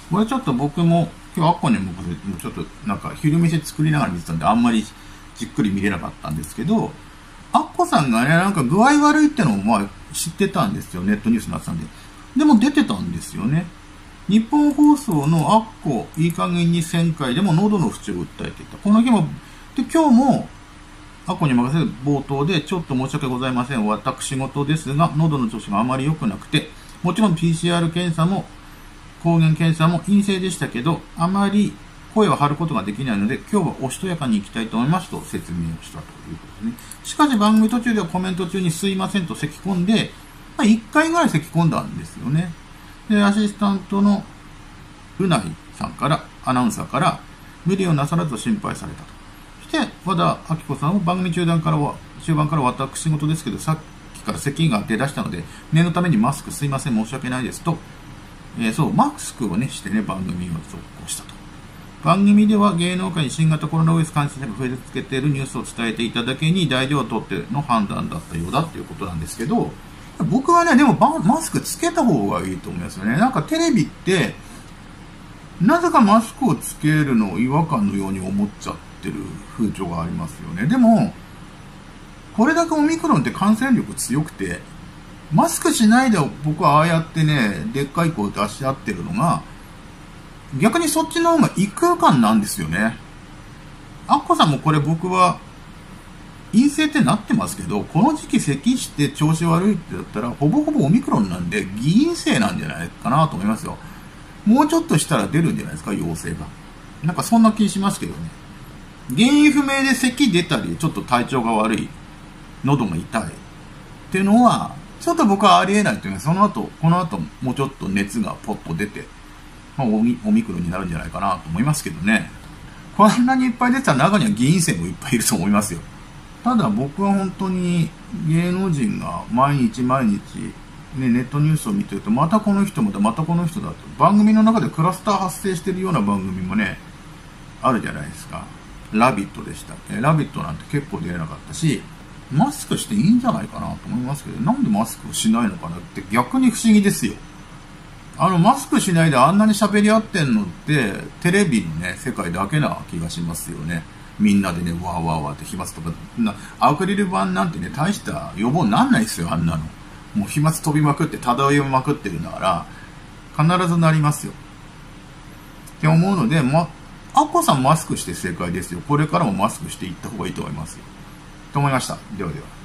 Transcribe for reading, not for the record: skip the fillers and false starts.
これちょっと僕も、今日アッコにもちょっとなんか昼飯作りながら見てたんで、あんまりじっくり見れなかったんですけど、アッコさんがね、なんか具合悪いってのをまあ知ってたんですよ。ネットニュースになってたんで。でも出てたんですよね。日本放送のアッコ、いい加減に1000回でも喉の不調を訴えていた。この日も、で、今日も、アッコに任せる冒頭で、ちょっと申し訳ございません。私事ですが、喉の調子があまり良くなくて、もちろん PCR 検査も、抗原検査も陰性でしたけど、あまり声を張ることができないので、今日はおしとやかに行きたいと思いますと説明をしたということですね。しかし番組途中ではコメント中にすいませんと咳込んで、1回ぐらい咳込んだんですよね。で、アシスタントのうないさんから、アナウンサーから、無理をなさらず心配されたと。そして、和田アキ子さんは番組中盤から私事ですけど、さっきから咳が出だしたので、念のためにマスクすいません、申し訳ないですと、マスクをね、してね、番組を続行したと。番組では芸能界に新型コロナウイルス感染者が増え続けているニュースを伝えていただけに大事をとっての判断だったようだということなんですけど、僕はね、でもマスクつけた方がいいと思いますよね。なんかテレビって、なぜかマスクをつけるのを違和感のように思っちゃってる風潮がありますよね。でも、これだけオミクロンって感染力強くて、マスクしないで僕はああやってね、でっかい声を出し合ってるのが、逆にそっちの方が異空間なんですよね。アッコさんもこれ僕は、陰性ってなってますけど、この時期咳して調子悪いってだったら、ほぼほぼオミクロンなんで、偽陰性なんじゃないかなと思いますよ。もうちょっとしたら出るんじゃないですか、陽性が。なんかそんな気しますけどね。原因不明で咳出たり、ちょっと体調が悪い、喉が痛いっていうのは、ちょっと僕はありえないというか、この後、もうちょっと熱がポッと出て、オミクロンになるんじゃないかなと思いますけどね。こんなにいっぱい出てたら中には偽陰性もいっぱいいると思いますよ。ただ僕は本当に芸能人が毎日、ね、ネットニュースを見てると、またこの人もだ、またこの人だと。番組の中でクラスター発生してるような番組もね、あるじゃないですか。ラビットでしたっけ。ラビットなんて結構出れなかったし、マスクしていいんじゃないかなと思いますけど、なんでマスクをしないのかなって逆に不思議ですよ。マスクしないであんなに喋り合ってんのって、テレビのね、世界だけな気がしますよね。みんなでね、わーわーわーって飛沫とか、アクリル板なんてね、大した予防なんないですよ、あんなの。もう飛沫飛びまくって、漂いまくってるんだから、必ずなりますよ。って思うので、アッコさんマスクして正解ですよ。これからもマスクしていった方がいいと思いますよ。と思いました。ではでは。